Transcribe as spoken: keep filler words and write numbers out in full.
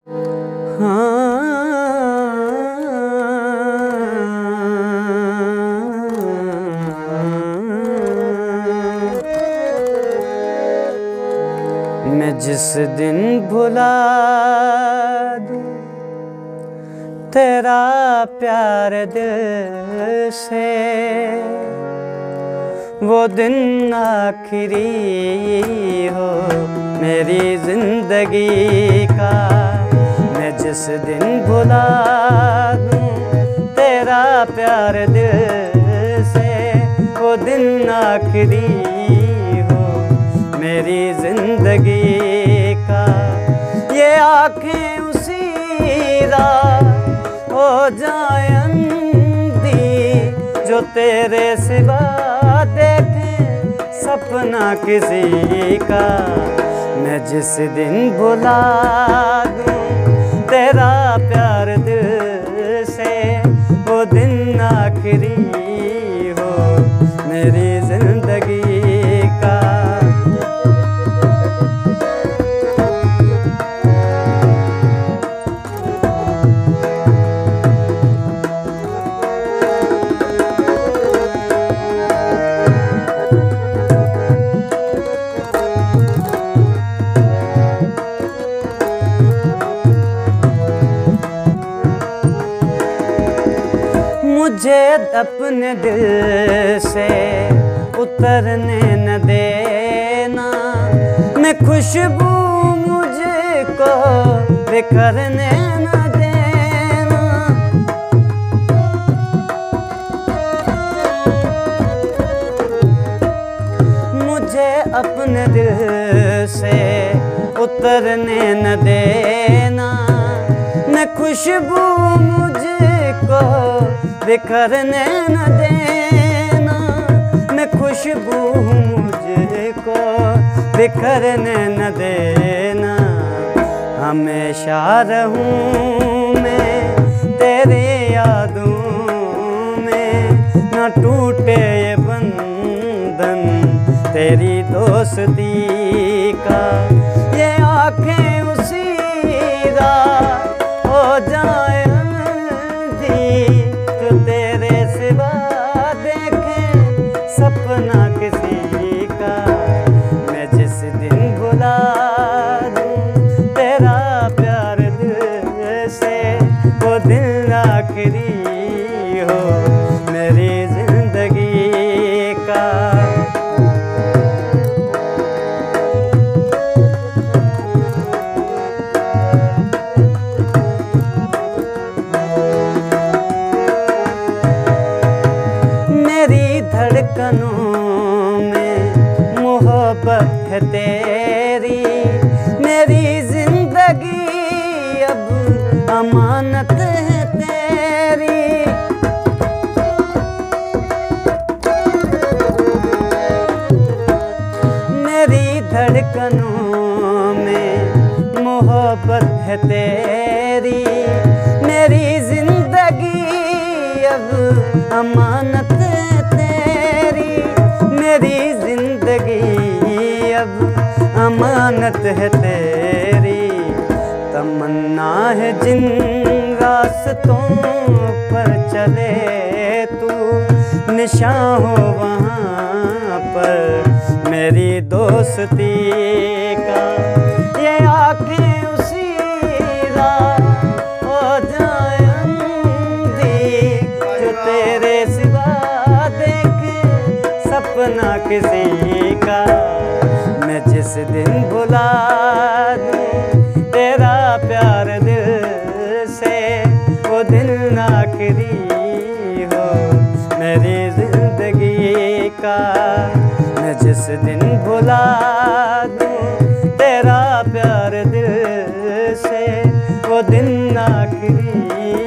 मैं जिस दिन भुला दूं तेरा प्यार दिल से, वो दिन आखिरी हो मेरी जिंदगी का। मैं जिस दिन भुला दूं तेरा प्यार दिल से, वो दिन आखिरी हो मेरी जिंदगी का। ये आँखें उसी रात हो जाए अंधी जो तेरे सिवा देखे सपना किसी का। मैं जिस दिन भुला दूं तेरा प्यार दिल से, वो दिन आखिरी हो मेरी जिंदगी का। मुझे अपने दिल से उतरने न देना, मैं खुशबू मुझको बिखरने न देना। मुझे अपने दिल से उतरने न देना, मैं खुशबू मुझको बिखरने न देना। मैं खुशबू मुझको बिखरने न देना। हमेशा रहूं मैं तेरे यादों में, न टूटे ये बंधन तेरी दोस्ती का। ये आँखें उसी रात हो जाए तेरे सिवा देखे सपना किसी का। मैं जिस दिन भुला दूं तेरा प्यार दिल से, वो दिन आखिरी हो मेरी जिंदगी का। धड़कनों में मोहब्बत है तेरी, मेरी जिंदगी अब अमानत है तेरी। मेरी धड़कनों में मोहब्बत है तेरी, मेरी जिंदगी अब अमानत है तेरी। मेरी जिंदगी अब अमानत है तेरी। तमन्ना है जिन रास्तों पर चले तू, निशान हो वहाँ पर मेरी दोस्ती का। ये आँखें उसी रात हो जाए अंधी जो तेरे सिवा देखे सपना किसी का। मैं जिस दिन भुला दूं तेरा प्यार दिल से, वो दिन आखिरी हो मेरी जिंदगी का। मैं जिस दिन भुला दूं तेरा प्यार दिल से, वो दिन आखिरी